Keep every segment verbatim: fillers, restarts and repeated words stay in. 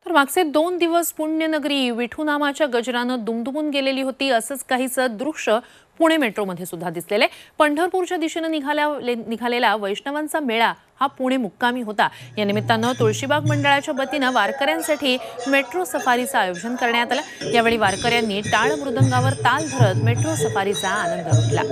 तर मागचे दोन दिवस पुण्यनगरी विठू नामाच्या गजरानं दुमदुमून गेलेली होती। असंच काहीचं दृश्य पुणे मेट्रोमध्ये सुद्धा दिसलेले। पंढरपूरच्या दिशेने निघाल्या निघालेला वैष्णवांचा मेळा हा पुणे मुक्कामी होता। या निमित्तानं तुळशीबाग मंडळाच्या वतीनं वारकऱ्यांसाठी मेट्रो सफारीचं आयोजन करण्यात आलं। यावेळी वारकऱ्यांनी टाळ मृदंगावर ताल धरत मेट्रो सफारीचा आनंद लुटला।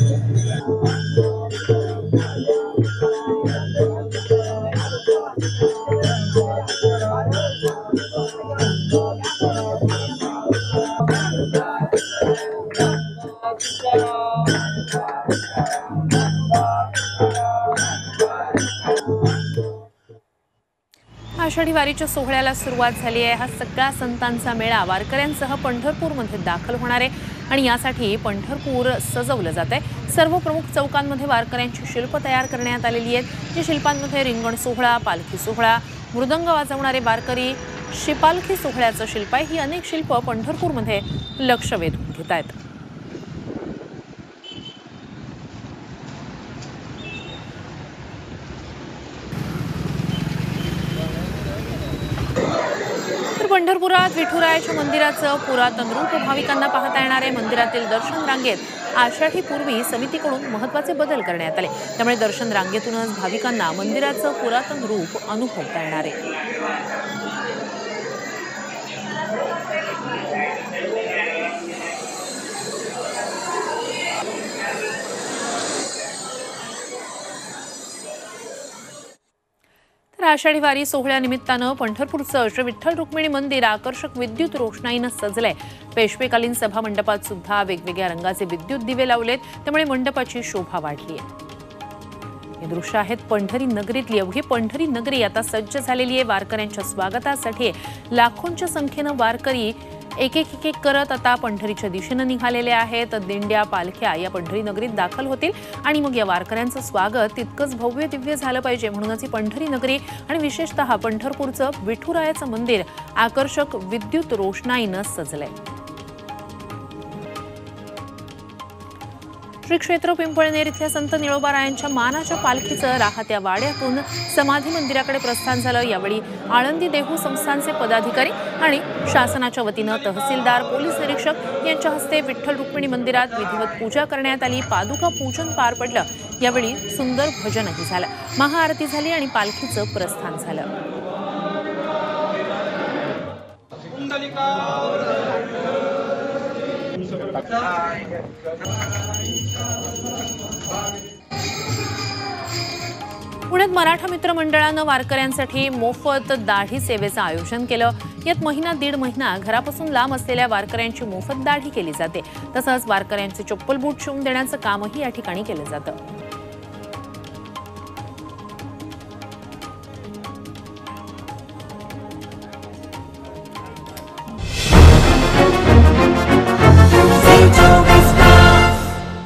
आषाढी वारीच्या सोहळ्याला सुरुवात झाली आहे। हा सगळा संतांचा मेळा वारकऱ्यांसह पंढरपूरमध्ये दाखल होणार आहे आणि यासाठी पंढरपूर सजवलं जात आहे। सर्व प्रमुख चौकांमध्ये वारकऱ्यांची शिल्प तयार करण्यात आलेली आहेत। या शिल्पांमध्ये रिंगण सोहळा, पालखी सोहळा, मृदंग वाजवणारे वारकरी, शिपालखी सोहळ्याचं शिल्प आहे। ही अनेक शिल्प पंढरपूरमध्ये लक्ष वेधून घेत आहेत। पंढरपुरात विठुरायाच्या मंदिराचं पुरातन रूप भाविकांना पाहता येणार आहे। मंदिरातील दर्शन रांगेत आषाढी पूर्वी समितीकडून महत्त्वाचे बदल करण्यात आले, त्यामुळे दर्शन रांगेतूनच भाविकांना मंदिराचं पुरातन रूप अनुभवता येणार आहे। तर आषाढी वारी सोहळ्यानिमित्तानं पंढरपूरचं श्री विठ्ठल रुक्मिणी मंदिर आकर्षक विद्युत रोषणाईनं सजलंय। पेशवेकालीन सभा मंडपात सुद्धा वेगवेगळ्या रंगाचे विद्युत दिवे लावलेत, त्यामुळे मंडपाची शोभा वाढली आहे। हे दृश्य आहेत पंढरी नगरीतली। अवघी पंढरी नगरी आता सज्ज झालेली आहे। वारकऱ्यांच्या स्वागतासाठी लाखोंच्या संख्येनं वारकरी एक एक एक करत आता पंढरीच्या दिशेनं निघालेले आहेत। दिंड्या, पालख्या या पंढरी नगरीत दाखल होतील आणि मग या वारकऱ्यांचं स्वागत तितकंच भव्य दिव्य झालं पाहिजे, म्हणूनच ही पंढरी नगरी आणि विशेषतः पंढरपूरचं विठुरायाचं मंदिर आकर्षक विद्युत रोषणाईनं सजलंय। श्री क्षेत्र पिंपळनेर इथल्या संत निळोबारायांच्या मानाच्या पालखीचं राहत्या वाड्यातून समाधी मंदिराकडे प्रस्थान झालं। यावेळी आळंदी देहू संस्थानचे पदाधिकारी आणि शासनाच्या वतीनं तहसीलदार, पोलीस निरीक्षक यांच्या हस्ते विठ्ठल रुक्मिणी मंदिरात विधिवत पूजा करण्यात आली। पादुका पूजन पार पडलं। यावेळी सुंदर भजनही झालं, महाआरती झाली आणि पालखीचं प्रस्थान झालं। पुण्यात मराठा मित्र मंडळानं वारकऱ्यांसाठी मोफत दाढी सेवेचं आयोजन केलं। यात महिना दीड महिना घरापासून लांब असलेल्या वारकऱ्यांची मोफत दाढी केली जाते। तसंच वारकऱ्यांचे चप्पल बूट शिवून देण्याचं कामही या ठिकाणी केलं जातं।